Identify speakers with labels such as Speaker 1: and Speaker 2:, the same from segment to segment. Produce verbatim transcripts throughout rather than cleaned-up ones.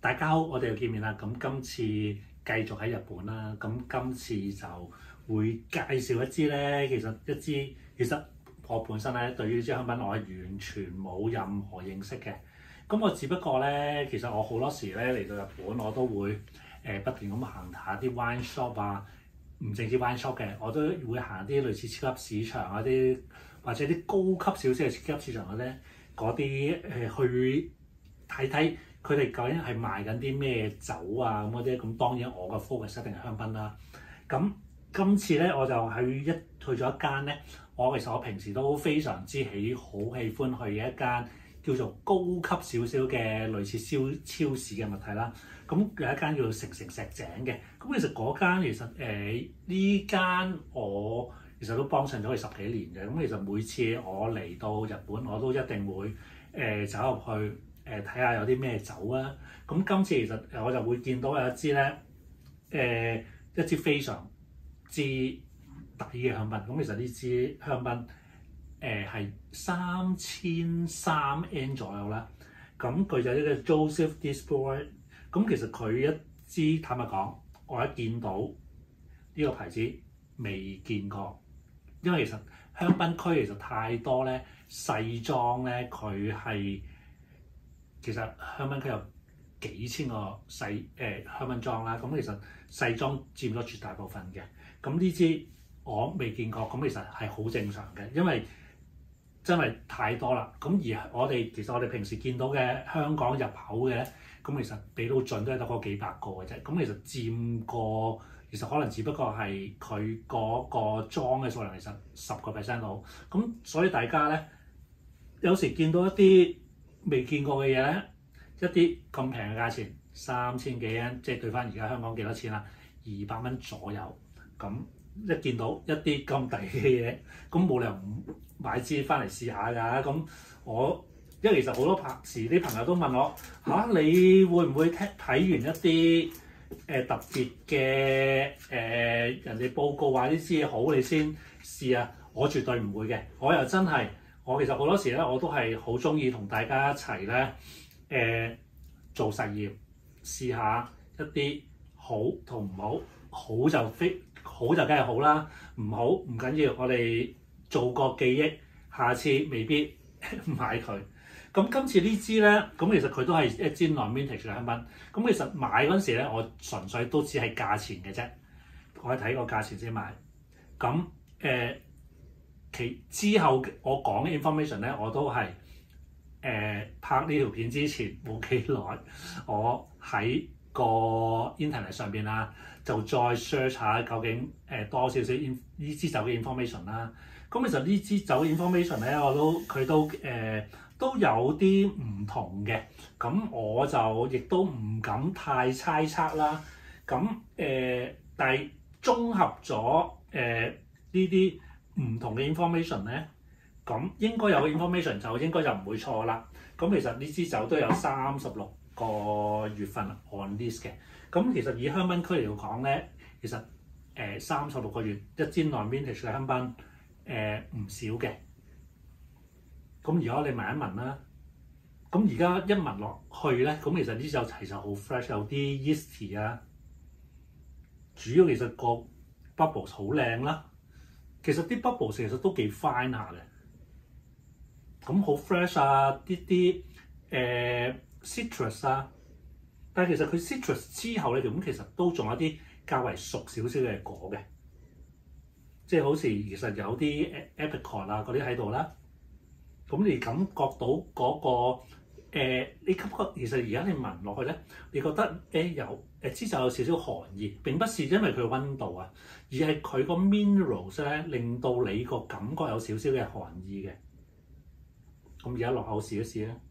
Speaker 1: 大家好，我哋又見面啦。咁今次繼續喺日本啦。咁今次就會介紹一支咧，其實一支其實我本身咧對於呢支香檳我係完全冇任何認識嘅。咁我只不過咧，其實我好多時咧嚟到日本，我都會誒、呃、不斷咁行下啲 wine shop 啊，唔淨止 wine shop 嘅，我都會行啲類似超級市場嗰啲，或者啲高級少少嘅超級市場嗰啲嗰啲誒去睇睇。佢哋究竟係賣緊啲咩酒啊咁嗰啲，咁當然我嘅 focus 一定係香檳啦。咁今次咧我就去一去咗一間咧，我其實我平時都非常之喜好喜歡去嘅一間叫做高級少少嘅類似超超市嘅物體啦。咁有一間叫做成城石井嘅。咁其實嗰間其實誒呢間我其實都幫襯咗佢十幾年嘅。咁其實每次我嚟到日本，我都一定會誒、呃、走入去。誒睇下有啲咩酒啊！咁今次其實誒我就會見到有一支咧，誒、呃、一支非常之抵嘅香檳。咁其實呢支香檳誒係三千三 N 左右啦。咁佢就呢個 Joseph Distillery。咁其實佢一支坦白講，我一見到呢個牌子未見過，因為其實香檳區其實太多咧細莊咧，佢係。其實香檳區有幾千個細誒、呃、香檳莊啦，咁其實細莊佔咗絕大部分嘅。咁呢支我未見過，咁其實係好正常嘅，因為真係太多啦。咁而我哋其實我哋平時見到嘅香港入口嘅，咁其實俾到盡都係得嗰幾百個嘅啫。咁其實佔過，其實可能只不過係佢嗰個莊嘅數量，其實十個 percent 到。咁所以大家咧有時見到一啲未見過嘅嘢咧，一啲咁平嘅價錢，三千幾蚊，即係對翻而家香港幾多錢啦？二百蚊左右。咁一見到一啲咁抵嘅嘢，咁冇理由唔買支翻嚟試下㗎。咁我因為其實好多朋時啲朋友都問我吓、啊，你會唔會睇睇完一啲誒、呃、特別嘅誒、呃、人哋報告話呢支嘢好，你先試啊？我絕對唔會嘅，我又真係。我其實好多時咧，我都係好中意同大家一齊咧，誒、呃、做實驗，試下一啲好同唔好。好就非好就梗係好啦，唔好唔緊要，我哋做個記憶，下次未必買佢。咁今次呢支咧，咁其實佢都係一支 non-vintage 嘅香檳。咁其實買嗰陣時咧，我純粹都只係價錢嘅啫，我係睇個價錢先買。咁誒。呃其之後我講嘅 information 咧，我都係誒、呃、拍呢條片之前冇幾耐，我喺個 internet 上邊啦，就再 search 下究竟誒、呃、多少少呢支酒嘅 information 啦。咁其實呢支酒 information 咧，我都佢都誒、呃、都有啲唔同嘅。咁我就亦都唔敢太猜測啦。咁誒、呃，但係綜合咗誒呢啲。呃唔同嘅 information 咧，咁應該有嘅 information 就應該就唔會錯啦。咁其實呢支酒都有三十六個月份 on list 嘅。咁其實以香檳區嚟講咧，其實誒三十六個月一支 non-vintage 嘅香檳誒唔少嘅。咁而家你聞一聞啦，咁而家一聞落去咧，咁其實呢支酒其實好 fresh， 有啲 yeasty 啊。主要其實個 bubbles 好靚啦。其實啲 bubbles 其實都幾 fine 下嘅，咁好 fresh 啊，啲啲誒 citrus 啊，但係其實佢 citrus 之後咧，咁其實都仲有啲較為熟少少嘅果嘅，即係好似其實有啲 apricot 啊嗰啲喺度啦，咁你感覺到嗰、嗰個、呃、你感覺其實而家你聞落去咧，你覺得誒、呃、有誒支酒有少少寒意，並不是因為佢溫度啊。而係佢個 minerals 咧，令到你個感覺有少少嘅寒意嘅。咁而家落口試一試啦。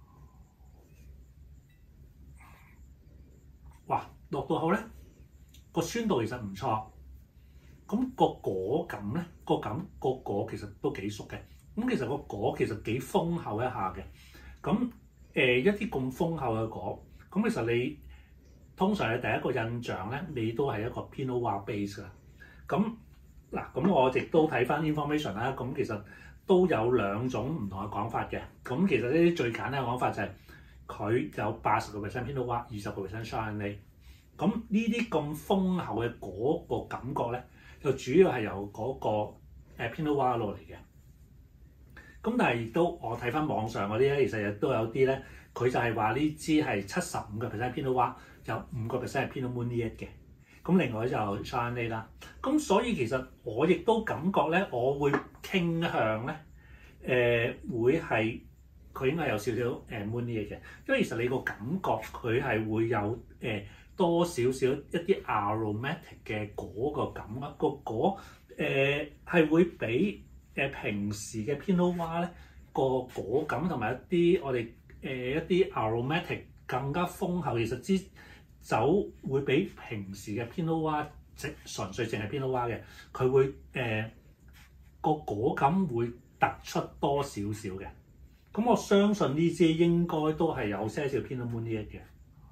Speaker 1: 哇！落到口咧，個酸度其實唔錯。咁、個果感咧，個感、個果其實都幾熟嘅。咁其實個果其實幾豐厚一下嘅。咁誒、呃、一啲咁豐厚嘅果，咁其實你通常你第一個印象咧，你都係一個 Pinot Noir base 㗎。咁嗱，咁我亦都睇翻 information 啦。咁其實都有兩種唔同嘅講法嘅。咁其實呢啲最簡單嘅講法就係、是， 佢有八十個 percent Pinot Noir，二十個 percent Chardonnay。咁呢啲咁豐厚嘅嗰個感覺咧，就主要係由嗰個誒 Pinot Noir 嚟嘅。咁但係亦都我睇翻網上嗰啲咧，其實亦都有啲咧，佢就係話呢支係七十五個 percent Pinot Noir，有五個 percent 係 Pinot Meunier 嘅。咁另外就 Chardonnay 啦。咁所以其實我亦都感覺咧，我會傾向咧，誒、呃、會係佢應該有少少誒 Meunier 嘅，因為其實你個感覺佢係會有誒、呃、多少少一啲 aromatic 嘅果個感覺，個果誒係會比誒平時嘅 Pinot Noir 咧個果感同埋一啲我哋誒、呃、一啲 aromatic 更加豐厚。其實支酒會比平時嘅 Pinot Noir 即純粹淨係 Pinot Noir 嘅，佢會誒個、呃、果感會突出多少少嘅。咁我相信呢支應該都係有些少 Pinot Meunier 嘅。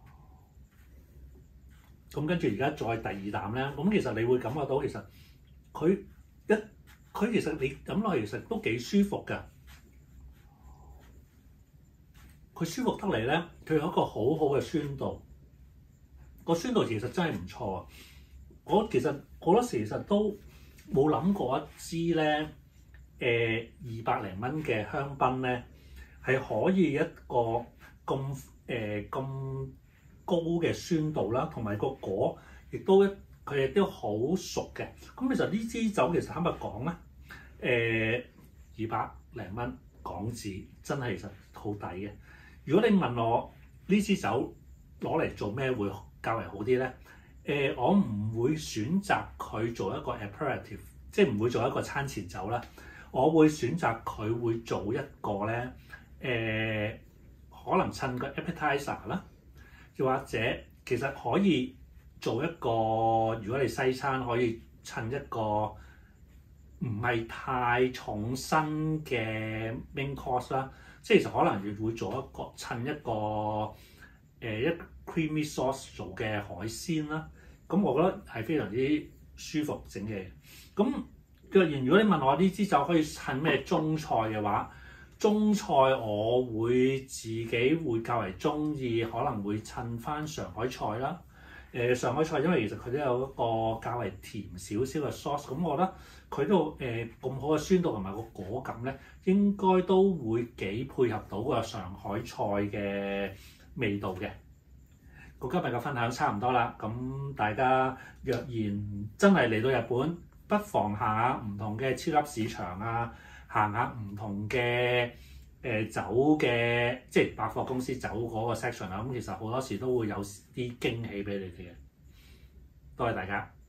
Speaker 1: 咁跟住而家再第二啖咧，咁其實你會感覺到其實佢一佢其實你飲落去其實都幾舒服㗎。佢舒服得嚟咧，佢有一個好好嘅酸度。個酸度其實真係唔錯啊！我其實好多時其實都冇諗過一支咧，誒二百零蚊嘅香檳咧，係可以一個咁誒咁高嘅酸度啦，同埋個果亦都佢亦都好熟嘅。咁其實呢支酒其實坦白講咧，誒二百零蚊港紙真係其實好抵嘅。如果你問我呢支酒攞嚟做咩會較為好啲咧？誒、呃，我唔會選擇佢做一個 aperitif， 即係唔會做一個餐前酒啦。我會選擇佢會做一個咧，誒、呃，可能襯個 appetizer 啦，又或者其實可以做一個，如果你西餐可以襯一個唔係太重身嘅 main course 啦，即係其實可能會做一個襯一個誒、呃、一 creamy sauce 做嘅海鮮啦。咁我覺得係非常之舒服整嘅。咁若然如果你問我呢支酒可以襯咩中菜嘅話，中菜我會自己會較為中意，可能會襯翻上海菜啦。誒、呃、上海菜因為其實佢都有一個較為甜少少嘅 sauce，咁我覺得佢都誒咁好嘅酸度同埋個果感咧，應該都會幾配合到個上海菜嘅味道嘅。咁今日嘅分享差唔多啦，咁大家若然真係嚟到日本，不妨行下唔同嘅超級市場啊，行下唔同嘅誒、呃、酒嘅即係百貨公司酒嗰個 section 啊，咁其實好多時都會有啲驚喜俾你哋嘅。多謝大家。